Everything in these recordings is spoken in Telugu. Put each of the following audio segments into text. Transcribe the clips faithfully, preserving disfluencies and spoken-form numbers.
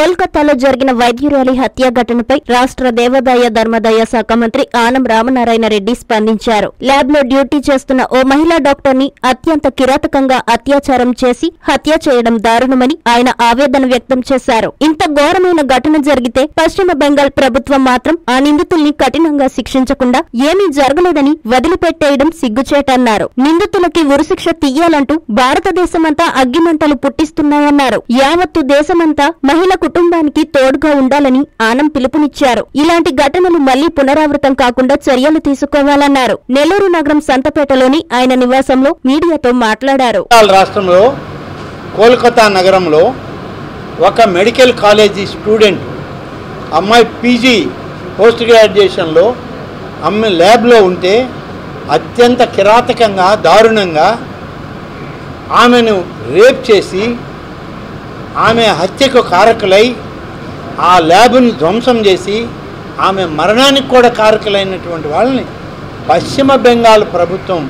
కోల్కతాలో జరిగిన వైద్యురాలి హత్య ఘటనపై రాష్ట్ర దేవాదాయ ధర్మాదాయ శాఖ మంత్రి ఆనం రామనారాయణ రెడ్డి స్పందించారు. ల్యాబ్ లో డ్యూటీ చేస్తున్న ఓ మహిళా డాక్టర్ ని అత్యంత కిరాతకంగా అత్యాచారం చేసి హత్య చేయడం దారుణమని ఆయన ఆవేదన వ్యక్తం చేశారు. ఇంత ఘోరమైన ఘటన జరిగితే పశ్చిమ బెంగాల్ ప్రభుత్వం మాత్రం ఆ నిందితుల్ని కఠినంగా శిక్షించకుండా ఏమీ జరగలేదని వదిలిపెట్టేయడం సిగ్గుచేటన్నారు. నిందితులకి ఉరిశిక్ష తీయాలంటూ భారతదేశమంతా అగ్గిమంటలు పుట్టిస్తున్నాయన్నారు. యావత్తు దేశమంతా మహిళ కుటుంబానికి తోడుగా ఉండాలని ఆనం పిలుపునిచ్చారు. ఇలాంటి ఘటనలు మళ్లీ పునరావృతం కాకుండా చర్యలు తీసుకోవాలన్నారు. నెల్లూరు నగరం సంతపేటలోని ఆయన నివాసంలో మీడియాతో మాట్లాడారు. రాష్ట్రంలో కోల్కతా నగరంలో ఒక మెడికల్ కాలేజీ స్టూడెంట్ అమ్మాయి పీజీ పోస్ట్ గ్రాడ్యుయేషన్లో అమ్మాయి ల్యాబ్లో ఉంటే అత్యంత కిరాతకంగా దారుణంగా ఆమెను రేప్ చేసి ఆమె హత్యకు కారకులై ఆ ల్యాబ్ను ధ్వంసం చేసి ఆమె మరణానికి కూడా కారకులైనటువంటి వాళ్ళని పశ్చిమ బెంగాల్ ప్రభుత్వం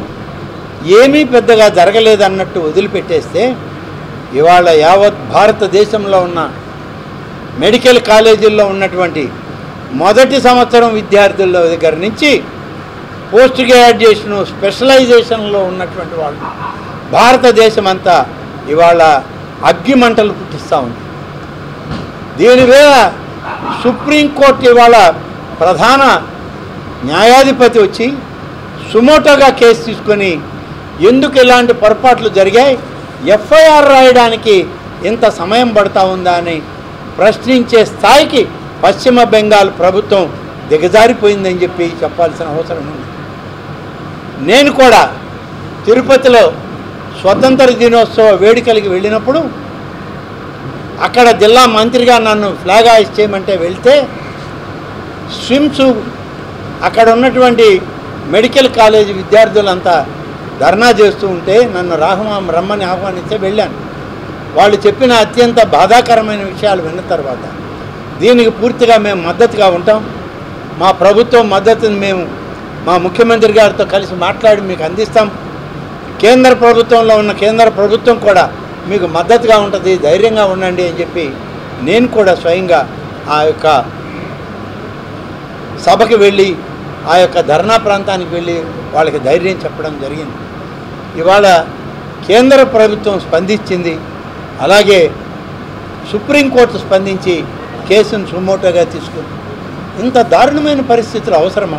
ఏమీ పెద్దగా జరగలేదన్నట్టు వదిలిపెట్టేస్తే ఇవాళ యావత్ భారతదేశంలో ఉన్న మెడికల్ కాలేజీల్లో ఉన్నటువంటి మొదటి సంవత్సరం విద్యార్థుల దగ్గర నుంచి పోస్ట్ గ్రాడ్యుయేషన్ స్పెషలైజేషన్లో ఉన్నటువంటి వాళ్ళు భారతదేశం అంతా ఇవాళ అగ్గిమంటలు పుట్టిస్తూ ఉంది. దీని మీద సుప్రీంకోర్టు ఇవాళ ప్రధాన న్యాయాధిపతి వచ్చి సుమోటోగా కేసు తీసుకొని ఎందుకు ఇలాంటి పొరపాట్లు జరిగాయి, ఎఫ్ఐఆర్ రాయడానికి ఇంత సమయం పడతా ఉందా అని ప్రశ్నించే స్థాయికి పశ్చిమ బెంగాల్ ప్రభుత్వం దిగజారిపోయిందని చెప్పి చెప్పాల్సిన అవసరం ఉంది. నేను కూడా తిరుపతిలో స్వతంత్ర దినోత్సవ వేడుకలకి వెళ్ళినప్పుడు అక్కడ జిల్లా మంత్రిగా నన్ను ఫ్లాగ్ హాయిస్ట్ చేయమంటే వెళ్తే స్విమ్స్ అక్కడ ఉన్నటువంటి మెడికల్ కాలేజీ విద్యార్థులంతా ధర్నా చేస్తూ ఉంటే నన్ను రాహమా రమ్మని ఆహ్వానిస్తే వెళ్ళాను. వాళ్ళు చెప్పిన అత్యంత బాధాకరమైన విషయాలు విన్న తర్వాత దీనికి పూర్తిగా మేము మద్దతుగా ఉంటాం. మా ప్రభుత్వం మద్దతుని మేము మా ముఖ్యమంత్రి గారితో కలిసి మాట్లాడి మీకు అందిస్తాం. కేంద్ర ప్రభుత్వంలో ఉన్న కేంద్ర ప్రభుత్వం కూడా మీకు మద్దతుగా ఉంటుంది, ధైర్యంగా ఉండండి అని చెప్పి నేను కూడా స్వయంగా ఆ యొక్క సభకి వెళ్ళి ఆ యొక్క ధర్నా ప్రాంతానికి వెళ్ళి వాళ్ళకి ధైర్యం చెప్పడం జరిగింది. ఇవాళ కేంద్ర ప్రభుత్వం స్పందించింది, అలాగే సుప్రీంకోర్టు స్పందించి కేసును సుమోటోగా తీసుకుంది. ఇంత దారుణమైన పరిస్థితులు అవసరమా?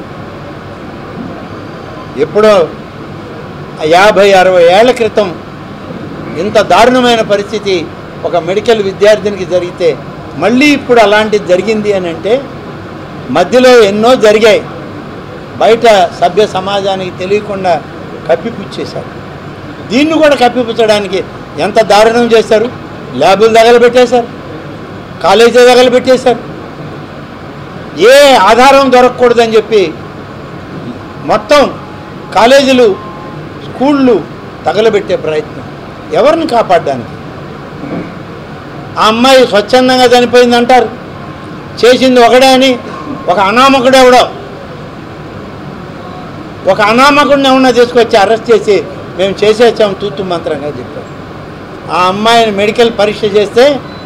ఎప్పుడో యాభై అరవై ఏళ్ల క్రితం ఇంత దారుణమైన పరిస్థితి ఒక మెడికల్ విద్యార్థినికి జరిగితే మళ్ళీ ఇప్పుడు అలాంటిది జరిగింది అని అంటే మధ్యలో ఎన్నో జరిగాయి, బయట సభ్య సమాజానికి తెలియకుండా కప్పిపుచ్చేశారు. దీన్ని కూడా కప్పిపుచ్చడానికి ఎంత దారుణం చేశారు. ల్యాబులు తగలబెట్టేశారు, కాలేజీ తగలబెట్టేశారు. ఏ ఆధారం దొరకకూడదని చెప్పి మొత్తం కాలేజీలు స్కూళ్ళు తగలబెట్టే ప్రయత్నం. ఎవరిని కాపాడడానికి? ఆ అమ్మాయి స్వచ్ఛందంగా చనిపోయింది అంటారు, చేసింది ఒకడే అని ఒక అనామకుడు ఎవడో ఒక అనామకుడిని ఏమన్నా తీసుకొచ్చి అరెస్ట్ చేసి మేము చేసేసాం తూతు మంత్రంగా చెప్పారు. ఆ అమ్మాయిని మెడికల్ పరీక్ష చేస్తే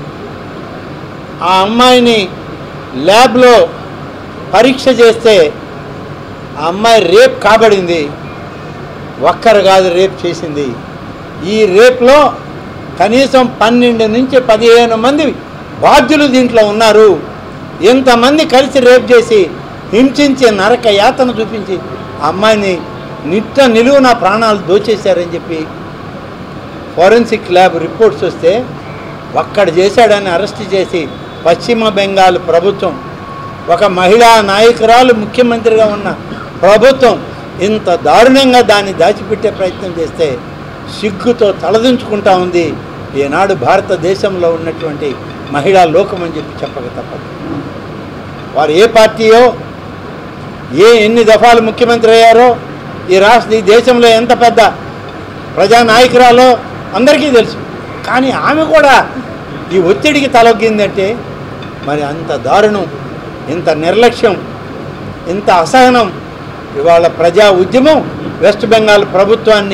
ఆ అమ్మాయిని ల్యాబ్లో పరీక్ష చేస్తే ఆ అమ్మాయి రేప్ కాబడింది. ఒక్కరు కాదు రేప్ చేసింది. ఈ రేప్లో కనీసం పన్నెండు నుంచి పదిహేను మంది బాధ్యులు దీంట్లో ఉన్నారు. ఇంతమంది కలిసి రేప్ చేసి హింసించి నరక యాతన చూపించి ఆ అమ్మాయిని నిట్ట నిలువున ప్రాణాలు దోచేశారని చెప్పి ఫోరెన్సిక్ ల్యాబ్ రిపోర్ట్స్ వస్తే ఒక్కడ చేశాడని అరెస్ట్ చేసి పశ్చిమ బెంగాల్ ప్రభుత్వం, ఒక మహిళా నాయకురాలు ముఖ్యమంత్రిగా ఉన్న ప్రభుత్వం ఇంత దారుణంగా దాన్ని దాచిపెట్టే ప్రయత్నం చేస్తే సిగ్గుతో తలదించుకుంటా ఉంది ఈనాడు భారతదేశంలో ఉన్నటువంటి మహిళా లోకం అని చెప్పి చెప్పక తప్పదు. వారు ఏ పార్టీయో, ఏ ఎన్ని దఫాలు ముఖ్యమంత్రి అయ్యారో, ఈ రాష్ట్ర ఈ దేశంలో ఎంత పెద్ద ప్రజానాయకురాలో అందరికీ తెలుసు. కానీ ఆమె కూడా ఈ ఒత్తిడికి తలొగ్గిందంటే మరి అంత దారుణం, ఇంత నిర్లక్ష్యం, ఇంత అసహనం ఇవాళ ప్రజా ఉద్యమం వెస్ట్ బెంగాల్ ప్రభుత్వాన్ని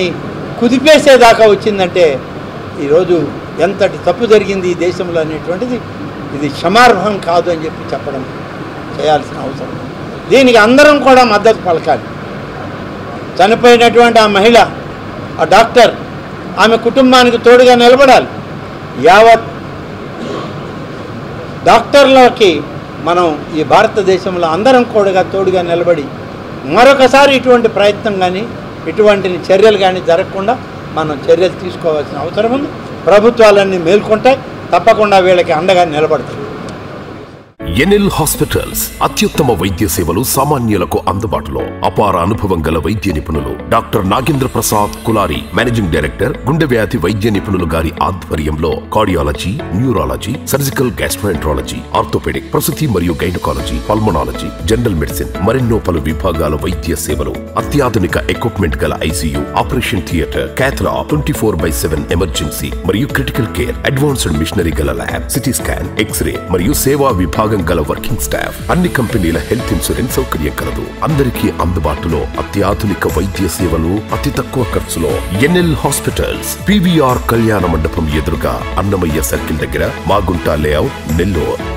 కుదిపేసేదాకా వచ్చిందంటే ఈరోజు ఎంతటి తప్పు జరిగింది ఈ దేశంలో అనేటువంటిది ఇది క్షమార్హం కాదు అని చెప్పి చెప్పడం చేయాల్సిన అవసరం. దీనికి అందరం కూడా మద్దతు పలకాలి. చనిపోయినటువంటి ఆ మహిళ, ఆ డాక్టర్, ఆమె కుటుంబానికి తోడుగా నిలబడాలి. యావత్ డాక్టర్లకి మనం ఈ భారతదేశంలో అందరం కూడా తోడుగా నిలబడి మరొకసారి ఇటువంటి ప్రయత్నం కానీ ఇటువంటి చర్యలు కానీ జరగకుండా మనం చర్యలు తీసుకోవాల్సిన అవసరం ఉంది. ప్రభుత్వాలన్నీ మేల్కొంటాయి, తప్పకుండా వీళ్ళకి అండగా నిలబడతాయి. ఎన్ఎల్ హాస్పిటల్స్ అత్యుత్తమ వైద్య సేవలు సామాన్యులకు అందుబాటులో. అపార అనుభవం గల వైద్య నిపుణులు doctor Nagendra Prasad Kulari, managing director, గుండె వ్యాధి వైద్య నిపుణులు గారి ఆధ్వర్యంలో cardiology, neurology, surgical gastroenterology, orthopaedic, ప్రసూతి మరియు గైనకాలజీ, పల్మనాలజీ, జనరల్ మెడిసిన్ మరెన్నో పలు విభాగాల వైద్య సేవలు. అత్యాధునిక ఎక్విప్మెంట్ గల ICU, operation theatre, cath lab, twenty four by seven emergency మరియు క్రిటికల్ కేర్, అడ్వాన్స్డ్ మిషనరీ గల ల్యాబ్, సిటీ స్కాన్, ఎక్స్రే మరియు సేవా విభాగం గల వర్కింగ్ స్టాఫ్. అన్ని కంపెనీల హెల్త్ ఇన్సూరెన్స్ సౌకర్యం కలదు. అందరికీ అందుబాటులో అత్యాధునిక వైద్య సేవలు అతి తక్కువ ఖర్చులో. ఎన్ఎల్ హాస్పిటల్స్, పీవీఆర్ కళ్యాణ మండపం ఎదురుగా, అన్నమయ్య సర్కిల్ దగ్గర, మాగుంట లేఅవుట్, నెల్లూరు.